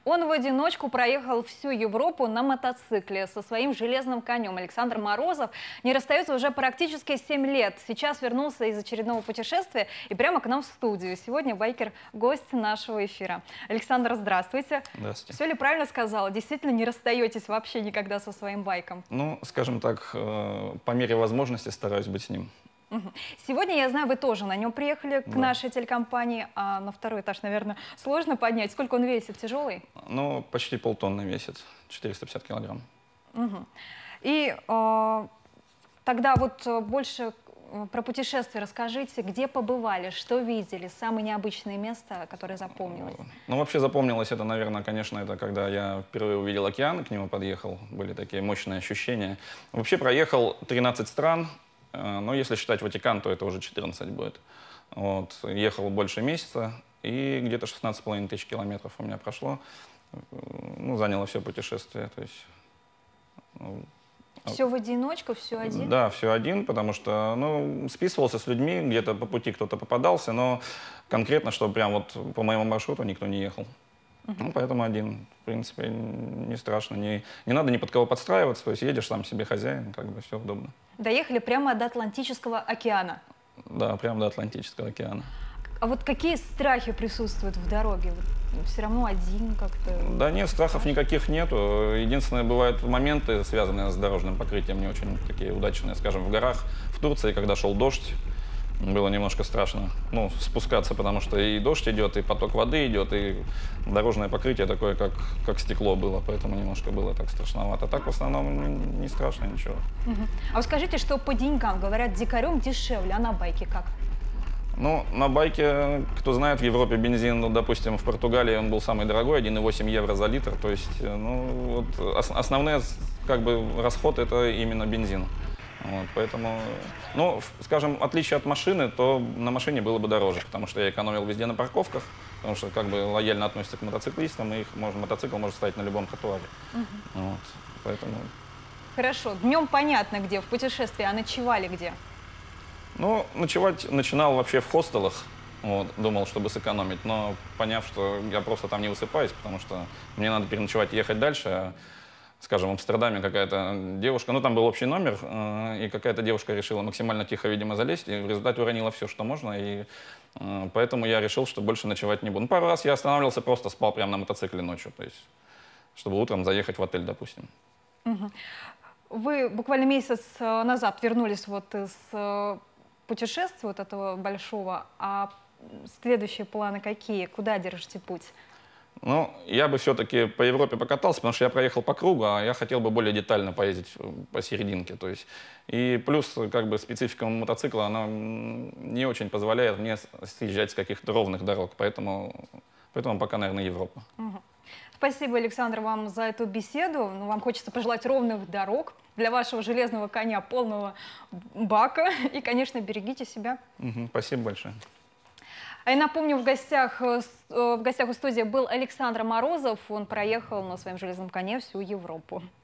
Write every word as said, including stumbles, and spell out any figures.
Он в одиночку проехал всю Европу на мотоцикле со своим железным конем. Александр Морозов не расстается уже практически семь лет. Сейчас вернулся из очередного путешествия и прямо к нам в студию. Сегодня байкер – гость нашего эфира. Александр, здравствуйте. Здравствуйте. Все ли правильно сказала? Действительно не расстаетесь вообще никогда со своим байком? Ну, скажем так, по мере возможности стараюсь быть с ним. Сегодня, я знаю, вы тоже на нем приехали к Да. нашей телекомпании, а на второй этаж, наверное, сложно поднять. Сколько он весит? Тяжелый? Ну, почти полтонны весит, четыреста пятьдесят килограмм. Угу. И э, тогда вот больше про путешествия расскажите, где побывали, что видели, самое необычное место, которое запомнилось? Ну, вообще запомнилось это, наверное, конечно, это когда я впервые увидел океан и к нему подъехал. Были такие мощные ощущения. Вообще проехал тринадцать стран. Но если считать Ватикан, то это уже четырнадцать будет. Вот. Ехал больше месяца, и где-то шестнадцать с половиной тысяч километров у меня прошло. Ну, заняло все путешествие. То есть, ну, все в одиночку, все один? Да, все один, потому что ну, списывался с людьми, где-то по пути кто-то попадался, но конкретно, что прям вот по моему маршруту никто не ехал. Uh-huh. Ну, поэтому один. В принципе, не страшно. Не, не надо ни под кого подстраиваться. То есть едешь сам себе хозяин, как бы все удобно. Доехали прямо до Атлантического океана? Да, прямо до Атлантического океана. А вот какие страхи присутствуют в дороге? Вот все равно один как-то? Да нет, страхов никаких нету. Единственное, бывают моменты, связанные с дорожным покрытием, не очень такие удачные. Скажем, в горах в Турции, когда шел дождь, было немножко страшно, ну, спускаться, потому что и дождь идет, и поток воды идет, и дорожное покрытие такое, как, как стекло было, поэтому немножко было так страшновато. Так в основном не страшно ничего. Угу. А вы скажите, что по деньгам, говорят, дикарем дешевле, а на байке как? Ну, на байке, кто знает, в Европе бензин, ну, допустим, в Португалии он был самый дорогой, один и восемь евро за литр, то есть, ну, вот, ос основной, как бы, расход это именно бензин. Вот, поэтому, ну, скажем, в отличие от машины, то на машине было бы дороже, потому что я экономил везде на парковках, потому что как бы лояльно относятся к мотоциклистам, и их можно, мотоцикл может стоять на любом тротуаре. Uh-huh. Вот, поэтому... Хорошо, днем понятно где, в путешествии, а ночевали где? Ну, ночевать начинал вообще в хостелах, вот, думал, чтобы сэкономить, но поняв, что я просто там не высыпаюсь, потому что мне надо переночевать и ехать дальше, а, скажем, в Амстердаме какая-то девушка, ну там был общий номер, э, и какая-то девушка решила максимально тихо, видимо, залезть, и в результате уронила все, что можно, и э, поэтому я решил, что больше ночевать не буду. Ну, пару раз я останавливался, просто спал прямо на мотоцикле ночью, то есть, чтобы утром заехать в отель, допустим. Угу. Вы буквально месяц назад вернулись вот из путешествия вот этого большого, а следующие планы какие? Куда держите путь? Ну, я бы все-таки по Европе покатался, потому что я проехал по кругу, а я хотел бы более детально поездить по серединке. То есть. И плюс, как бы, специфика мотоцикла, она не очень позволяет мне съезжать с каких-то ровных дорог, поэтому, поэтому пока, наверное, Европа. Угу. Спасибо, Александр, вам за эту беседу. Ну, вам хочется пожелать ровных дорог, для вашего железного коня полного бака. И, конечно, берегите себя. Угу, спасибо большое. А я напомню, в гостях, в гостях у студии был Александр Морозов. Он проехал на своем железном коне всю Европу.